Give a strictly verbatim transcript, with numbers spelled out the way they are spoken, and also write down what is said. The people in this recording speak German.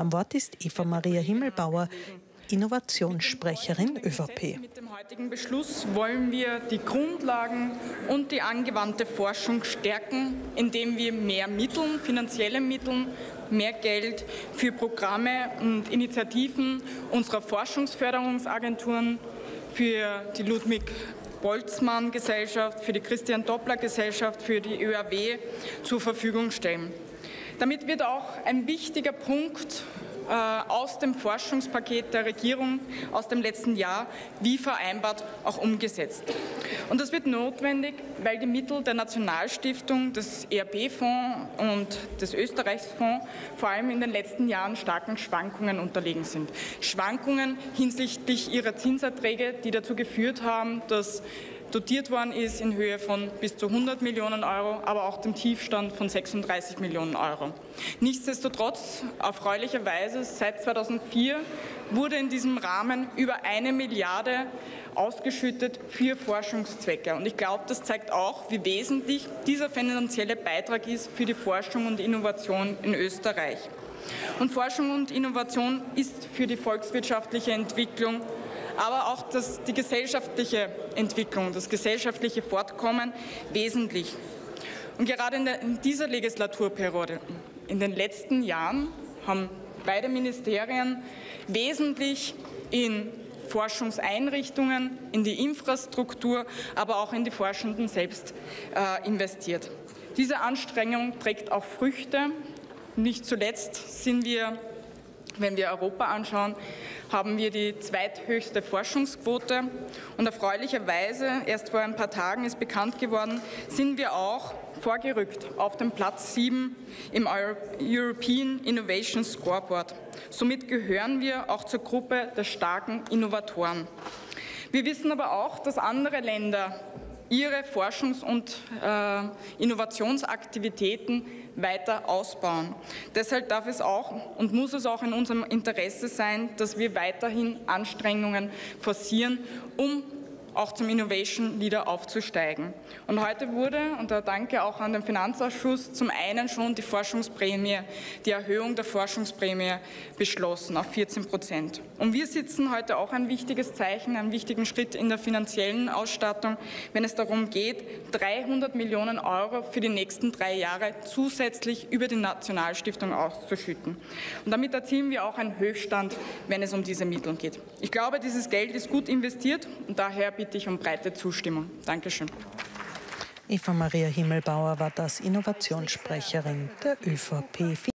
Am Wort ist Eva Maria Himmelbauer, Innovationssprecherin ÖVP. Mit dem heutigen Beschluss wollen wir die Grundlagen und die angewandte Forschung stärken, indem wir mehr Mittel, finanzielle Mittel, mehr Geld für Programme und Initiativen unserer Forschungsförderungsagenturen, für die Ludwig-Boltzmann-Gesellschaft, für die Christian-Doppler-Gesellschaft, für die Ö A W zur Verfügung stellen. Damit wird auch ein wichtiger Punkt aus dem Forschungspaket der Regierung aus dem letzten Jahr, wie vereinbart, auch umgesetzt. Und das wird notwendig, weil die Mittel der Nationalstiftung, des E R B-Fonds und des Österreichsfonds vor allem in den letzten Jahren starken Schwankungen unterlegen sind. Schwankungen hinsichtlich ihrer Zinserträge, die dazu geführt haben, dass dotiert worden ist in Höhe von bis zu hundert Millionen Euro, aber auch dem Tiefstand von sechsunddreißig Millionen Euro. Nichtsdestotrotz, erfreulicherweise, seit zweitausendvier wurde in diesem Rahmen über eine Milliarde ausgeschüttet für Forschungszwecke. Und ich glaube, das zeigt auch, wie wesentlich dieser finanzielle Beitrag ist für die Forschung und Innovation in Österreich. Und Forschung und Innovation ist für die volkswirtschaftliche Entwicklung, aber auch das, die gesellschaftliche Entwicklung, das gesellschaftliche Fortkommen wesentlich. Und gerade in, der, in dieser Legislaturperiode, in den letzten Jahren, haben beide Ministerien wesentlich in Forschungseinrichtungen, in die Infrastruktur, aber auch in die Forschenden selbst äh, investiert. Diese Anstrengung trägt auch Früchte. Nicht zuletzt sind wir, wenn wir Europa anschauen, haben wir die zweithöchste Forschungsquote. Und erfreulicherweise, erst vor ein paar Tagen ist bekannt geworden, sind wir auch vorgerückt auf den Platz sieben im European Innovation Scoreboard. Somit gehören wir auch zur Gruppe der starken Innovatoren. Wir wissen aber auch, dass andere Länder ihre Forschungs- und äh, Innovationsaktivitäten weiter ausbauen. Deshalb darf es auch und muss es auch in unserem Interesse sein, dass wir weiterhin Anstrengungen forcieren, um auch zum Innovation Leader aufzusteigen. Und heute wurde, und da danke auch an den Finanzausschuss, zum einen schon die Forschungsprämie, die Erhöhung der Forschungsprämie beschlossen auf vierzehn Prozent. Und wir setzen heute auch ein wichtiges Zeichen, einen wichtigen Schritt in der finanziellen Ausstattung, wenn es darum geht, dreihundert Millionen Euro für die nächsten drei Jahre zusätzlich über die Nationalstiftung auszuschütten. Und damit erzielen wir auch einen Höchststand, wenn es um diese Mittel geht. Ich glaube, dieses Geld ist gut investiert und daher bitte ich um breite Zustimmung. Dankeschön. Eva Maria Himmelbauer war das, Innovationssprecherin der ÖVP.